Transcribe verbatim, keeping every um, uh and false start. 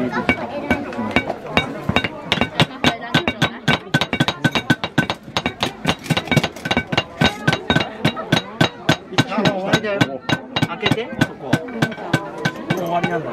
あ、もう終わりだよ。開けて、そこ。もう終わりなんだ。